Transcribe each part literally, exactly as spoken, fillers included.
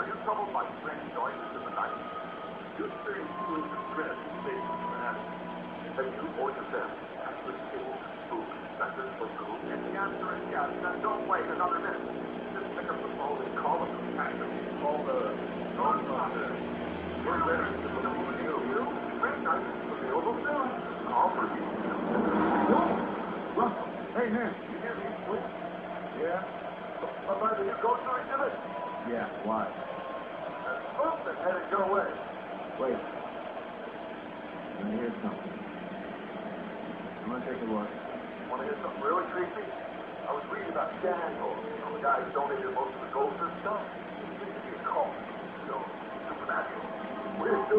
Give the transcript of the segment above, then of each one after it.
Are you troubled by strange noises in the night? Do you experience feelings of dread in spaces perhaps? Have you or your family ever experienced spook, specters, or ghouls? If the answer is yes, then don't wait another minute. Just pick up the phone and call the compassion. Call the Ghostbusters. We're ready to deliver you. You? Great night. Available soon. Call for you. Russell. Hey, man. You hear me? Yeah? But by the new ghost story exhibit? Yeah, why? That spook that's headed your way. Wait. Let me hear something. I'm gonna take a look. Want to hear something really creepy? I was reading about Daniel, you know, the guy who donated most of the gold and stuff. He seems to be a cult. You know, supernatural. Weird too.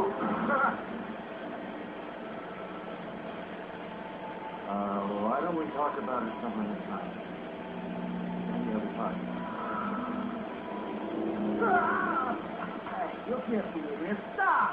uh, why don't we talk about it some other time? Any other time? Hey, you can't be in here. Stop!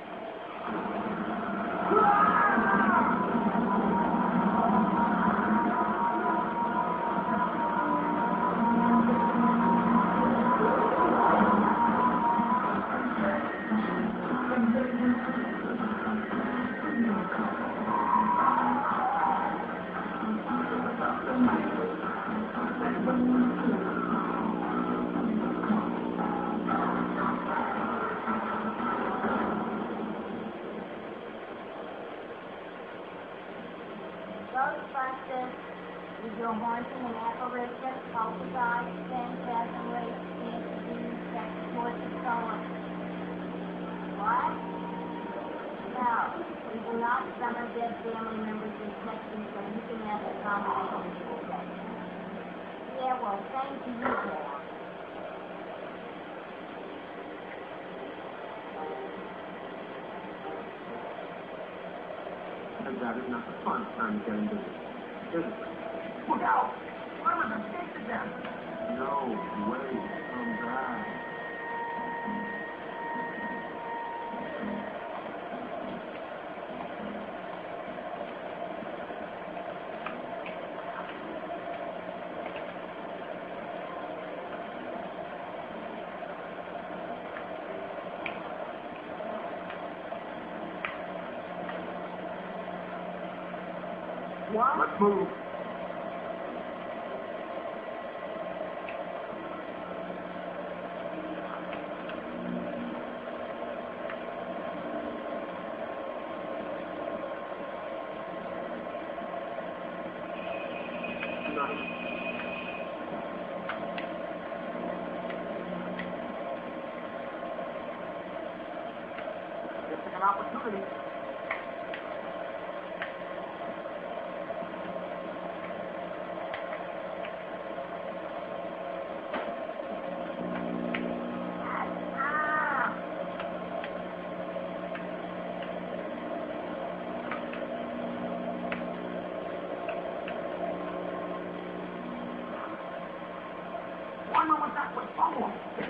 Ghostbusters, with your haunting and apparition, poltergeist, phantasm, race, entities, sex, torture, so on. What? No, we do not summon dead family members in Texas, so you can have a conversation with them. Yeah, well, thank you, Dad. Turns out it's not the fun time to get into this. Is it? Look out! Mama's escaped again! No way. Come back. What? Let's move. Missing an opportunity. Wonder what that was for.